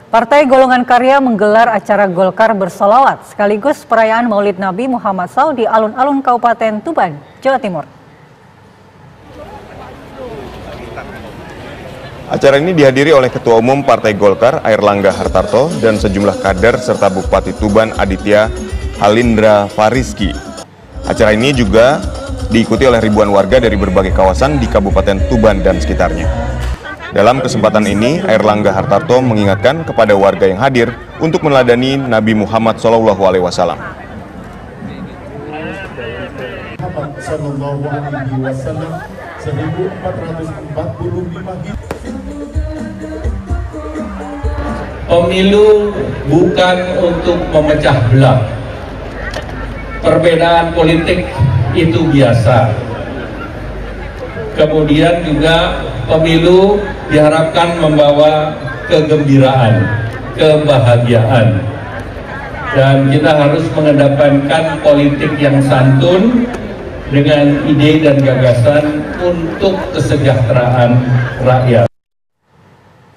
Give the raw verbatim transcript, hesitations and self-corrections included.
Partai Golongan Karya menggelar acara Golkar bersolawat sekaligus perayaan Maulid Nabi Muhammad shallallahu alaihi wasallam di alun-alun Kabupaten Tuban, Jawa Timur. Acara ini dihadiri oleh Ketua Umum Partai Golkar Airlangga Hartarto dan sejumlah kader serta Bupati Tuban Aditya Halindra Fariski. Acara ini juga diikuti oleh ribuan warga dari berbagai kawasan di Kabupaten Tuban dan sekitarnya. Dalam kesempatan ini, Airlangga Hartarto mengingatkan kepada warga yang hadir untuk meneladani Nabi Muhammad shallallahu alaihi wasallam. Pemilu bukan untuk memecah belah. Perbedaan politik itu biasa. Kemudian juga pemilu diharapkan membawa kegembiraan, kebahagiaan. Dan kita harus mengedepankan politik yang santun dengan ide dan gagasan untuk kesejahteraan rakyat.